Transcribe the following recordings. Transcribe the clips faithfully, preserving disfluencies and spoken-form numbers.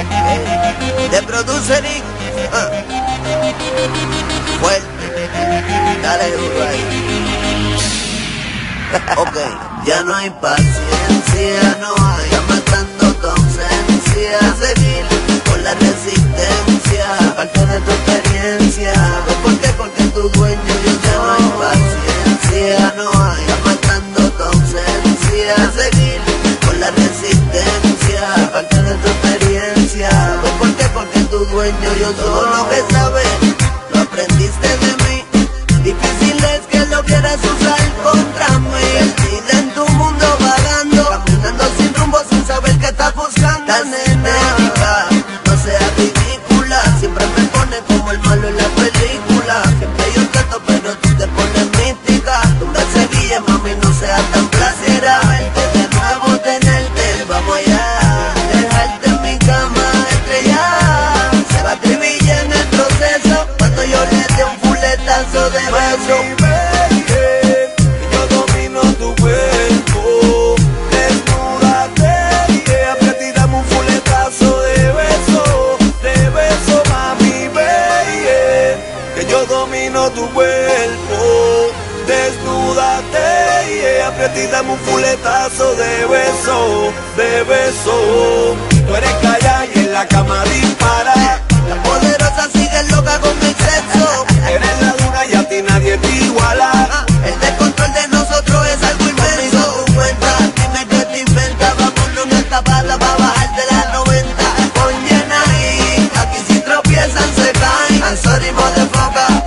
Ok, de Producering, ah. Fuerte, dale duro ahí. Ok, ya no hay paciencia, no hay, ya matando tu ausencia. Seguir con la resistencia, parte de tu experiencia. ¿Por qué? Porque tu dueño yo ya no hay paciencia, no hay, ya matando tu ausencia. Seguir con la resistencia, parte de tu experiencia. ¿Por qué? Porque tu dueño yo soy. Todo lo que sabes, lo aprendiste de mí. Difícil es que lo quieras usar contra mí. Perdida en tu mundo vagando, caminando sin rumbo sin saber qué estás buscando. Estás enemiga, no seas ridícula. Siempre me pones como el malo en la película. Siempre yo trato pero tú te pones mística. Tú me seguías, mami, no seas tan placera. Verte de nuevo, tenerte, vamos allá. Dejarte en mi cama estrellada. Se va a escribir en el proceso cuando yo le dé un fuletazo de beso. Tu cuerpo, desnúdate y aprieta y dame un fuletazo de beso, de beso. Tú eres calla y en la cama dispara. La poderosa sigue loca con mi sexo. Eres la dura y a ti nadie te iguala. Ah, el descontrol de nosotros es algo inmenso. Tu cuenta, dime que te inventa. Vámonos una escapada pa' bajar de la noventa. Con llena ahí, aquí si tropiezan se caen. I'm sorry motherfucker.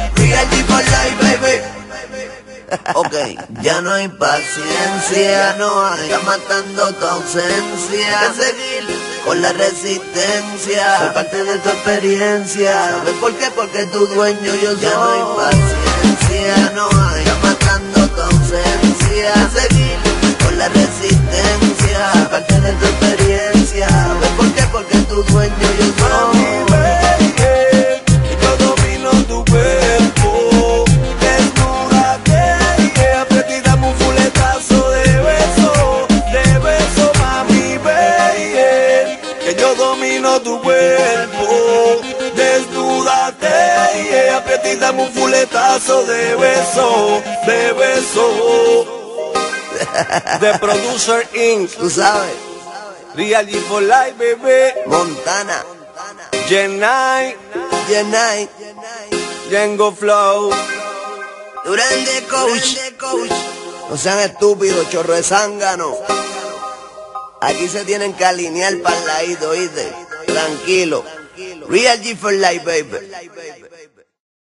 Ok, ya no hay paciencia, no hay, ya matando tu ausencia. Que seguir con la resistencia, soy parte de tu experiencia. ¿Sabes por qué? Porque tu dueño yo soy. Ya no hay paciencia, no hay, ya matando tu ausencia. Que seguir con la resistencia, soy parte de tu experiencia. ¿Sabes por qué? Porque tu dueño yo soy. Tu cuerpo, desnúdate y aprieta y dame un fuletazo de beso, de beso. The Producer Incorporated. Tú sabes, Real G for Life, bebé. Montana, Jenai, Jenai, Django Flow. Durán de coach. No sean estúpidos, chorro de zángano. Aquí se tienen que alinear para el ladito, ¿oíste? Tranquilo. Real G for Life, baby.